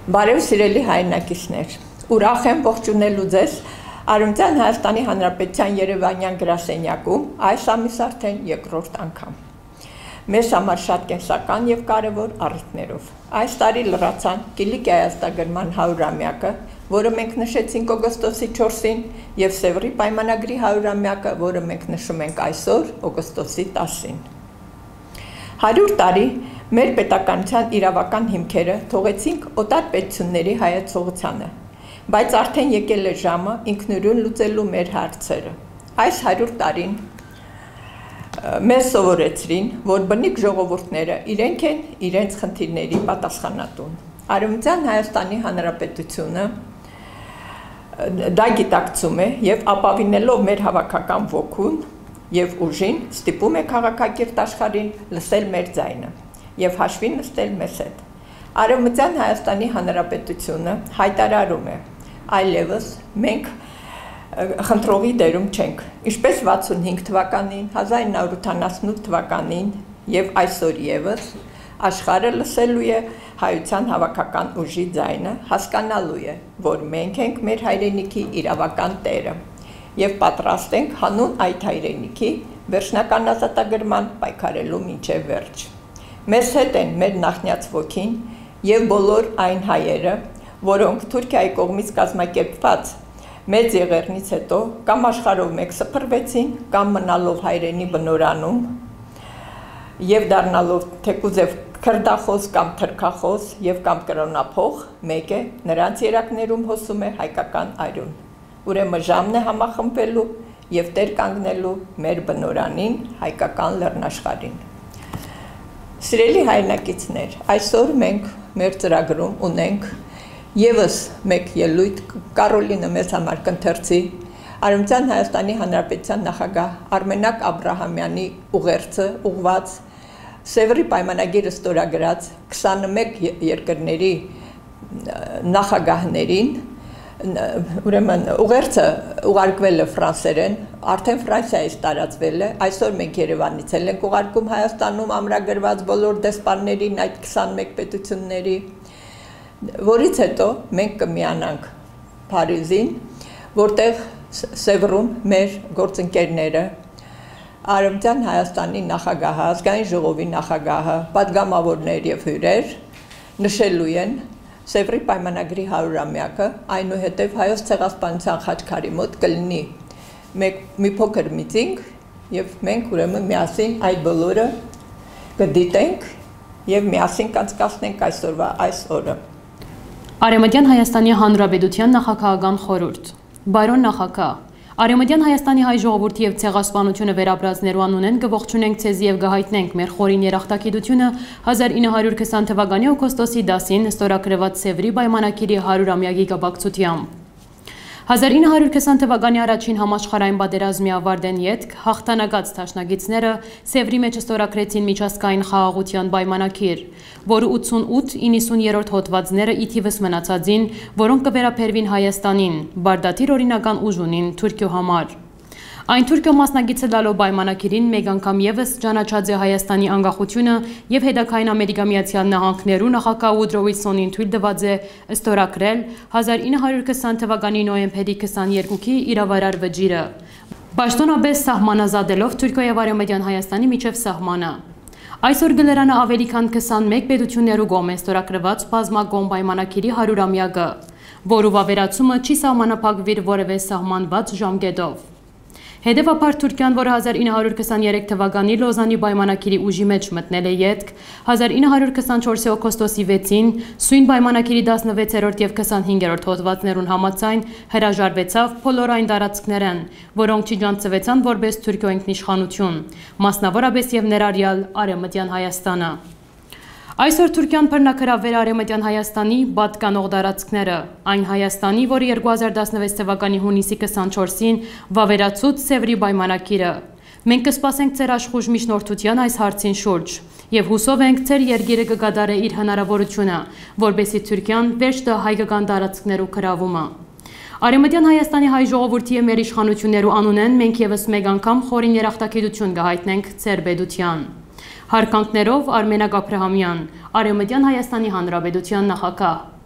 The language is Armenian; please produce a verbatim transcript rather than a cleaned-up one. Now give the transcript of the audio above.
Բարև սիրելի հայրենակիցներ, ուրախ եմ ողջունելու ձեզ Արևմտյան Հայաստանի Հանրապետության Երևանյան գրասենյակում այս ամիս արդեն երկրորդ անգամ։ Մեզ համար շատ կենսական և կարևոր առիթներով։ Այս տարի լրացան Կիլիկիայի ազատագրման հարյուրամյակը, որը մենք նշեցինք օգոստոսի չորսին, և Սևրի պայմանագրի հարյուրամյակը, որը մենք նշում ենք այսօր օգոստոսի տասին։ հարյուր տարի մեր պետականության իրավական հիմքերը թողեցինք օտար պետությունների հայեցողությանը, բայց արդեն եկել է ժամը ինքնուրույն լուծելու մեր հարցերը։ Այս հարյուր տարին մեզ սովորեցրին, որ բնիկ ժողովուրդները իրենք են իրենց խնդիրների պատասխանատուն։ Արևմտյան Հայաստանի Հանրապետությունը դա գիտակցում է և ապավինելով մեր հավաքական ոգուն և ուժին ստիպում է քաղաքակիրթ աշխարհին լսել մեր ձայնը և հաշվի նստել մեզ հետ։ Արևմտյան Հայաստանի Հանրապետությունը հայտարարում է, այլևս մենք խնդրողի դերում չենք, ինչպես վաթսունհինգ թվականին, հազար ինը հարյուր ութանասունութ թվականին և այսօր ևս աշխարհը լսելու է հայության հավաքական ուժի ձայնը, հասկանալու է, որ մենք ենք մեր հայրենիքի իրավական տերը և պատրաստ ենք հանուն այդ հայրենիքի վերջնական ազատագրման պայքարելու մինչև վերջ։ Մեզ հետ են մեր նախնյաց ոգին և բոլոր այն հայերը, որոնք Թուրքիայի կողմից կազմակերպված մեծ եղեռնից հետո կամ աշխարհով մեկ սփռվեցին, կամ մնալով հայրենի բնորանում և դառնալով թեկուզ և քրդախոս կամ թրքախոս և կամ կրոնափող, մեկ է, նրանց երակներում հոսում է հայկական արյուն։ Ուրեմն ժամն է համախմբվելու և տեր կանգնելու մեր բնորանին, հայկական լեռնաշխարհին։ Սիրելի հայրենակիցներ, այսօր մենք մեր ծրագրում ունենք ևս մեկ ելույթ, Կարոլինը մեզ համար կընթերցի Արևմտյան Հայաստանի Հանրապետության նախագահ Արմենակ Աբրահամյանի ուղերձը ուղղված Սևրի պայմանագիրը ստորագրած քսանմեկ երկրների նախագահներին, ուրեմն ուղերձը ուղարկվել է ֆրանսերեն, արդեն Ֆրանսիայից տարածվել է, այսօր մենք Երևանից էլ ենք ուղարկում Հայաստանում ամրագրված բոլոր դեսպաններին այդ քսանմեկ պետությունների, որից հետո մենք կմիանանք Փարիզին, որտեղ Սևրում մեր գործընկերները, Արևմտյան Հայաստանի նախագահը, ազգային ժողովի նախագահը, պատգամավորներ և հյուրեր նշելու են Սևրի պայմանագրի հարյուրամյակը, այնուհետև Հայոց ցեղասպանության խաչքարի մոտ կլինի մի փոքր միտինգ և մենք ուրեմն միասին այդ բոլորը կդիտենք և միասին կանցկացնենք այսօրվա այս օրը։ Արևմտյան Հայաստանի Հանրապետության նախագահական խորհուրդ։ Բարոն նախագահ, Արևմտյան Հայաստանի հայ ժողովրդի և ցեղասպանությունը վերապրածներու անունեն կողջունենք ցեզ և կհայտնենք մեր խորին երախտագիտությունը հազար ինը հարյուր քսան թվականի օգոստոսի դասին ստորագրված Սևրի պայմանագիրի հարյուրամյակի կապակցությամբ։ հազար ինը հարյուր քսան թվականի առաջին համաշխարհային պատերազմի ավարտեն ետք հաղթանակած դաշնագիրները Սևրի մեջ ստորագրեցին միջազգային խաղաղության պայմանագիր, որը ութսունութ իննսուներորդ հոդվածները ի թիվս մնացածին, որոնք կվերաբերվին Հայաստանին, բարդաթիր օրինական ուժ ունին Թուրքիո համար։ Այն Թուրքիո մասնագիծը լալով պայմանագիրին մեկ անգամ ևս ճանաչած է Հայաստանի անկախությունը և հետագային Ամերիկա Միացյալ Նահանգներու նախագահ Ուդրո Վիլսոնին թույլ տված է ստորագրել հազար ինը հարյուր քսան թվականի նոյեմբերի քսաներկուի իրավարար վճիռը, պաշտոնապես սահմանազատելով Թուրքիա և Արևմտյան Հայաստանի միջև սահմանը։ Այսօր գլերանը ավելի քան քսանմեկ պետություններու կողմեն ստորագրված բազմակողմ պայմանագիրի հարյուրամյակը, որու վավերացումը չի սահմանափակվիր որևէ սահմանված ժամկետով։ Հետևաբար Թուրքիան, որը հազար ինը հարյուր քսաներեք թվականի Լոզանի պայմանագիրի ուժի մեջ մտնել է ետք, հազար ինը հարյուր քսանչորսի օգոստոսի վեցին սույն պայմանագիրի տասնվեցերորդ և քսանհինգերորդ հոդվածներուն համաձայն հրաժարվեցավ բոլոր այն տարածքներեն, որոնք չջանցվեցան որպես Թուրքիո ինքնիշխանություն, մասնավորապես և ներառյալ Արևմտյան Հայաստանը։ Այսօր Թուրքիան բռնագրավել է Արևմտյան Հայաստանի պատկանող տարածքները, այն Հայաստանի, որը երկու հազար տասնվեց թվականի հունիսի քսանչորսին վավերացուց Սևրի պայմանագիրը։ Մենք կսպասենք ձեր աշխուժ միջնորդության այս հարցին շուրջ և հուսով ենք ձեր երկիրը կկատարե իր հնարավորությունը, որպեսզի Թուրքիան վերջ տա հայկական տարածքներու գրավումը։ Արևմտյան Հայաստանի հայ ժողովրդի և մեր իշխանություններու անունեն մենք ևս մեկ անգամ խորին երախտագիտություն կհայտնենք ձեր պետության։ Հարգանքներով Արմենակ Աբրահամյան, Արևմտյան Հայաստանի Հանրապետության նախագահ։